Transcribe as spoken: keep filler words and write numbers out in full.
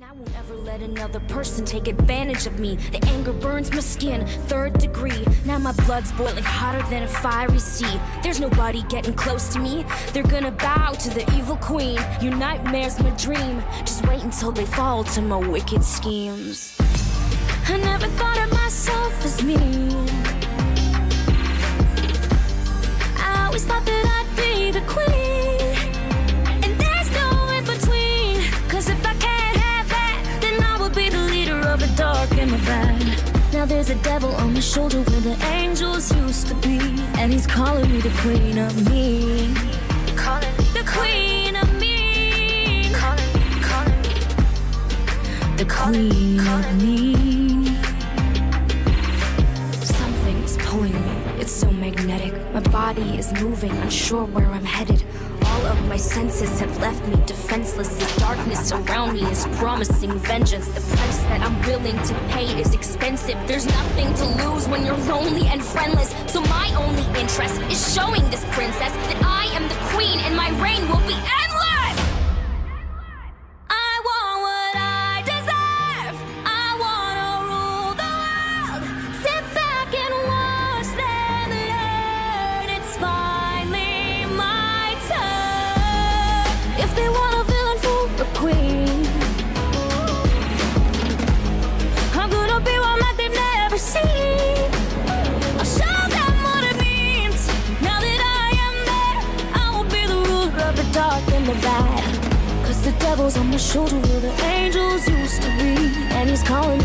I won't ever let another person take advantage of me. The anger burns my skin, third degree. Now my blood's boiling hotter than a fiery sea. There's nobody getting close to me. They're gonna bow to the evil queen. Your nightmare's my dream. Just wait until they fall to my wicked schemes. I never thought of myself as mean. I always thought that I'd be the queen, and there's no in between. Cause if I can't have that, then I will be the leader of the dark and the bad. Now there's a devil on my shoulder where the angels used to be, and he's calling me the queen of me. Calling me the queen of me. Calling me, calling me the queen of me. Pulling me, it's so magnetic. My body is moving, unsure where I'm headed. All of my senses have left me defenseless. The darkness around me is promising vengeance. The price that I'm willing to pay is expensive. There's nothing to lose when you're lonely and friendless. So my only interest is showing this princess that I am the queen and my reign will be endless. Cause the devil's on my shoulder where the angels used to be, and he's calling